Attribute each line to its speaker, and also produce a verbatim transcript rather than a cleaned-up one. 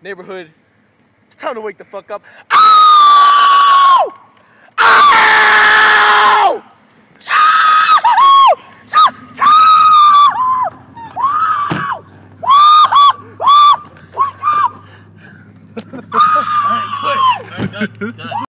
Speaker 1: Neighborhood, it's time to wake the fuck up. Ow! Ow!
Speaker 2: Alright, quit. Alright, done. Done.